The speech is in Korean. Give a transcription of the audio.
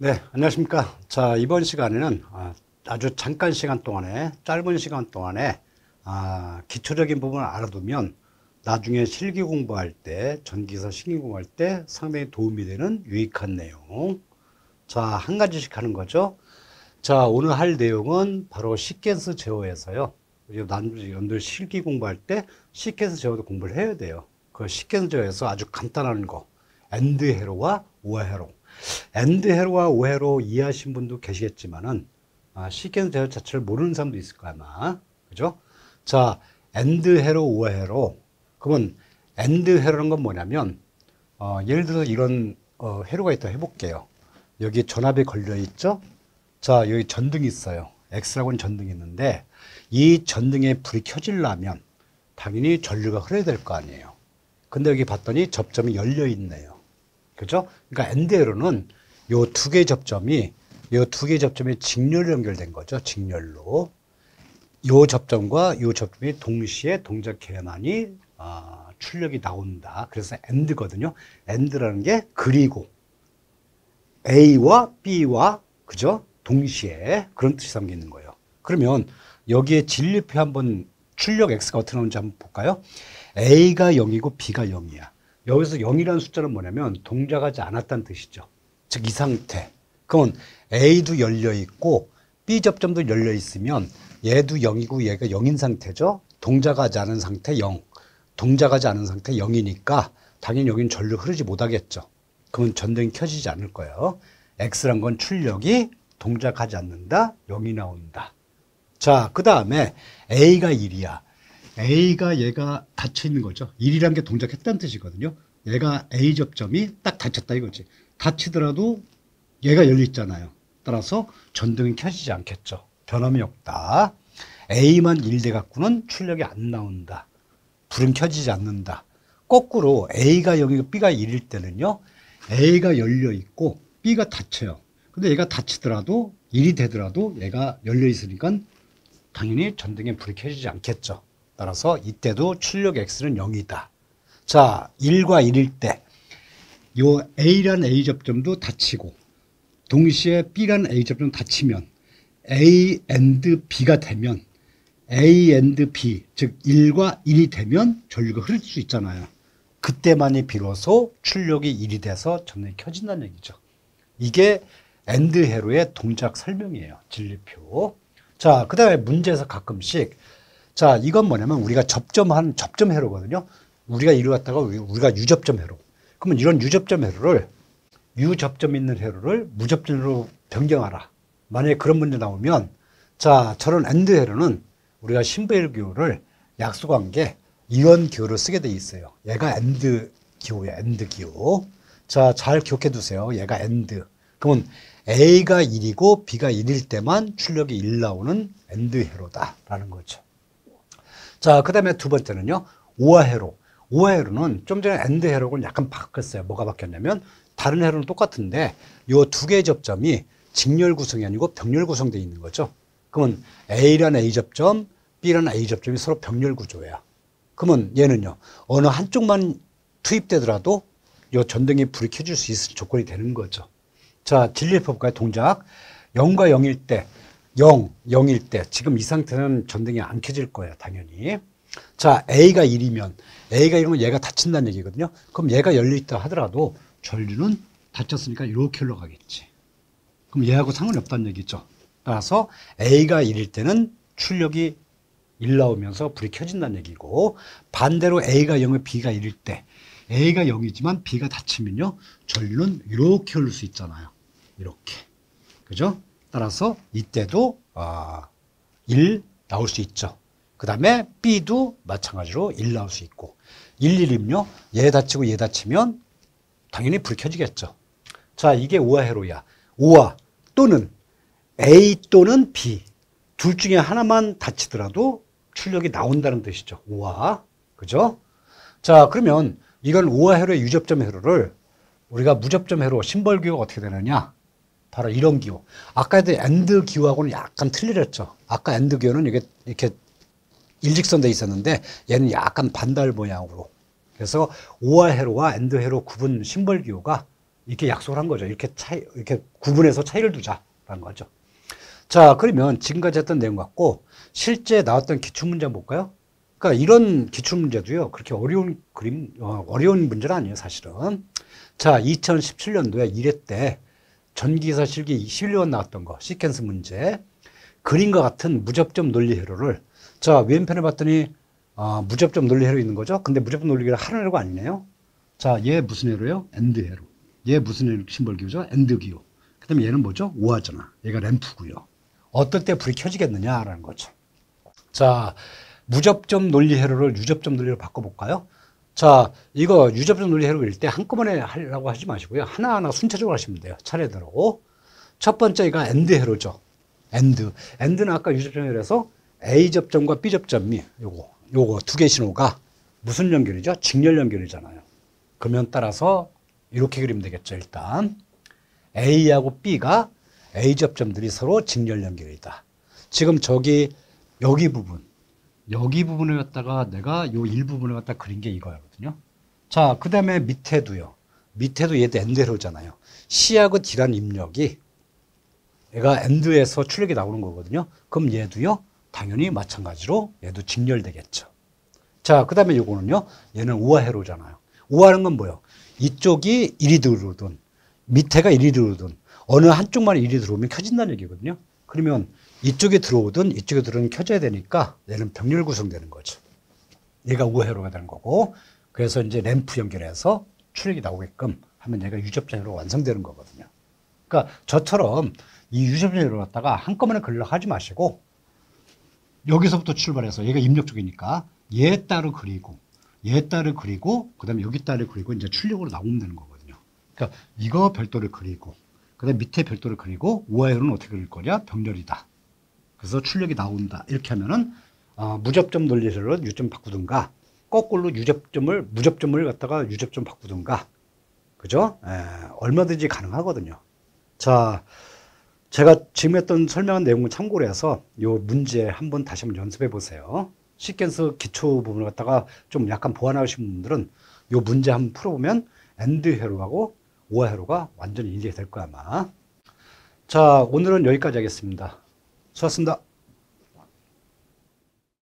네, 안녕하십니까. 자, 이번 시간에는 아주 잠깐 시간 동안에, 짧은 시간 동안에 기초적인 부분을 알아두면 나중에 실기 공부할 때, 전기사 실기 공부할 때 상당히 도움이 되는 유익한 내용. 자, 한 가지씩 하는 거죠. 자, 오늘 할 내용은 바로 시퀀스 제어에서요. 여러분들 실기 공부할 때 시퀀스 제어도 공부를 해야 돼요. 그 시퀀스 제어에서 아주 간단한 거, 엔드 회로와 오어 회로. 엔드 회로와 오어 회로 이해하신 분도 계시겠지만은 시퀀스 제어 자체를 모르는 사람도 있을 거야 아마. 그죠? 자, 엔드 회로, 오어 회로. 그러면 엔드 회로는 건 뭐냐면 예를 들어서 이런 회로가 있다 해볼게요. 여기 전압이 걸려 있죠? 자, 여기 전등이 있어요. X라고는 전등이 있는데 이 전등에 불이 켜지려면 당연히 전류가 흘러야 될 거 아니에요. 근데 여기 봤더니 접점이 열려 있네요. 그죠? 그러니까 엔드회로는 요 두 개의 접점이 직렬로 연결된 거죠. 직렬로. 요 접점과 요 접점이 동시에 동작해야만이 출력이 나온다. 그래서 엔드거든요. 엔드라는 게 그리고 A와 B와 그죠? 동시에 그런 뜻이 담겨 있는 거예요. 그러면 여기에 진리표 한번 출력 X가 어떻게 나오는지 한번 볼까요? A가 0이고 B가 0이야. 여기서 0이라는 숫자는 뭐냐면 동작하지 않았다는 뜻이죠. 즉 이 상태. 그러면 A도 열려 있고 B 접점도 열려 있으면 얘도 0이고 얘가 0인 상태죠. 동작하지 않은 상태 0. 동작하지 않은 상태 0이니까 당연히 여기는 전류 흐르지 못하겠죠. 그러면 전등이 켜지지 않을 거예요. X란 건 출력이 동작하지 않는다. 0이 나온다. 자, 그 다음에 A가 1이야. A가 얘가 닫혀 있는 거죠. 1이란 게 동작했다는 뜻이거든요. 얘가 A 접점이 딱 닫혔다 이거지. 닫히더라도 얘가 열려 있잖아요. 따라서 전등이 켜지지 않겠죠. 변함이 없다. A만 1돼 갖고는 출력이 안 나온다. 불은 켜지지 않는다. 거꾸로 A가 0이고 B가 1일 때는요. A가 열려 있고 B가 닫혀요. 근데 얘가 닫히더라도 1이 되더라도 얘가 열려 있으니까 당연히 전등에 불이 켜지지 않겠죠. 따라서 이때도 출력 X는 0이다. 자, 1과 1일 때, 요 A라는 A 접점도 닫히고, 동시에 B라는 A 접점 닫히면, A and B가 되면, A and B, 즉 1과 1이 되면 전류가 흐를 수 있잖아요. 그때만이 비로소 출력이 1이 돼서 전등이 켜진다는 얘기죠. 이게 엔드 회로의 동작 설명이에요. 진리표. 자, 그 다음에 문제에서 가끔씩 자, 이건 뭐냐면 우리가 접점 회로거든요. 우리가 이리 왔다가 우리가 유접점 회로. 그러면 이런 유접점 회로를 유접점 있는 회로를 무접점 회로로 변경하라. 만약에 그런 문제 나오면 자, 저런 엔드 회로는 우리가 신부일 기호를 약속한 게 이원 기호를 쓰게 돼 있어요. 얘가 엔드 기호야, 엔드 기호. 자, 잘 기억해 두세요. 얘가 엔드. 그러면 A가 1이고 B가 1일 때만 출력이 1 나오는 엔드 회로다라는 거죠. 자, 그 다음에 두 번째는요, 오어 회로. 오어 회로는 좀 전에 엔드 회로를 약간 바꿨어요. 뭐가 바뀌었냐면, 다른 회로는 똑같은데, 요 두 개의 접점이 직렬 구성이 아니고 병렬 구성되어 있는 거죠. 그러면 A라는 A 접점, B라는 A 접점이 서로 병렬 구조예요. 그러면 얘는요, 어느 한쪽만 투입되더라도 요 전등이 불이 켜질 수 있을 조건이 되는 거죠. 자, 진리법과의 동작. 0과 0일 때, 0일 때, 지금 이 상태는 전등이 안 켜질 거예요, 당연히. 자, A가 1이면, A가 1이면 얘가 닫힌다는 얘기거든요. 그럼 얘가 열려있다 하더라도 전류는 닫혔으니까 이렇게 흘러가겠지. 그럼 얘하고 상관이 없다는 얘기죠. 따라서 A가 1일 때는 출력이 1 나오면서 불이 켜진다는 얘기고, 반대로 A가 0에 B가 1일 때, A가 0이지만 B가 닫히면요, 전류는 이렇게 흐를 수 있잖아요. 이렇게. 그죠? 따라서 이때도 1 나올 수 있죠. 그 다음에 B도 마찬가지로 1 나올 수 있고 1, 1이면요. 얘 닫히고 얘 닫히면 당연히 불 켜지겠죠. 자, 이게 오어 회로야. 오어 또는 A 또는 B 둘 중에 하나만 닫히더라도 출력이 나온다는 뜻이죠. 오어. 그죠? 자, 그러면 이건 오어 회로의 유접점 회로를 우리가 무접점 회로 심벌 기호가 어떻게 되느냐? 바로 이런 기호. 아까도 엔드 기호하고는 약간 틀렸죠. 아까 엔드 기호는 이렇게 일직선돼 있었는데 얘는 약간 반달 모양으로. 그래서 오어 회로와 엔드 회로 구분 심벌 기호가 이렇게 약속을 한 거죠. 이렇게 구분해서 차이를 두자라는 거죠. 자, 그러면 지금까지 했던 내용 갖고 실제 나왔던 기출문제 한번 볼까요? 그러니까 이런 기출문제도요, 그렇게 어려운 문제는 아니에요, 사실은. 자, 2017년도에 1회 때 전기기사 실기 11번 나왔던 거, 시퀀스 문제. 그림과 같은 무접점 논리 회로를, 자, 왼편에 봤더니, 무접점 논리 회로 있는 거죠? 근데 무접점 논리가 하는 회로가 아니네요. 자, 얘 무슨 회로요? 엔드 회로. 얘 무슨 심벌 기호죠? 엔드 기호. 그 다음에 얘는 뭐죠? 오하잖아. 얘가 램프고요. 어떨 때 불이 켜지겠느냐라는 거죠. 자, 무접점 논리 회로를 유접점 논리로 바꿔볼까요? 자, 이거 유접점 논리 회로 그릴 때 한꺼번에 하려고 하지 마시고요. 하나하나 순차적으로 하시면 돼요. 차례대로. 첫 번째가 엔드 회로죠. 엔드는 아까 유접점 회로에서 A 접점과 B 접점이 요거 두 개 신호가 무슨 연결이죠? 직렬 연결이잖아요. 그러면 따라서 이렇게 그리면 되겠죠. 일단 A하고 B가 A 접점들이 서로 직렬 연결이다. 지금 여기 부분을 갖다가 내가 요 일부분을 갖다 그린 게 이거거든요. 자, 그 다음에 밑에도 얘도 엔드회로잖아요. C하고 D라는 입력이 얘가 엔드에서 출력이 나오는 거거든요. 그럼 얘도요, 당연히 마찬가지로 얘도 직렬되겠죠. 자, 그 다음에 요거는요, 얘는 우하회로잖아요. 우하는 건 뭐예요? 이쪽이 1이 들어오든 밑에가 1이 들어오든 어느 한쪽만 1이 들어오면 켜진다는 얘기거든요. 그러면 이쪽에 들어오든 이쪽에 들어오면 켜져야 되니까 얘는 병렬 구성되는 거죠. 얘가 우회로가 되는 거고, 그래서 이제 램프 연결해서 출력이 나오게끔 하면 얘가 유접전으로 완성되는 거거든요. 그러니까 저처럼 이 유접전으로 갖다가 한꺼번에 그리려고 하지 마시고 여기서부터 출발해서 얘가 입력 쪽이니까 얘 따로 그리고 그 다음에 여기 따로 그리고 이제 출력으로 나오면 되는 거거든요. 그러니까 이거 별도를 그리고 그 다음에 밑에 별도를 그리고 우하회로는 어떻게 그릴 거냐? 병렬이다. 그래서 출력이 나온다. 이렇게 하면은 무접점 논리를 유점 바꾸든가 거꾸로 무접점을 갖다가 유접점 바꾸든가, 그죠? 얼마든지 가능하거든요. 자, 제가 지금 했던 설명한 내용을 참고로 해서 이 문제 한번 다시 한번 연습해 보세요. 시퀀스 기초 부분을 갖다가 좀 약간 보완하신 분들은 이 문제 한번 풀어보면 엔드 회로하고 오하 회로가 완전히 이해될 거야, 아마. 자, 오늘은 여기까지 하겠습니다. 수고하셨습니다.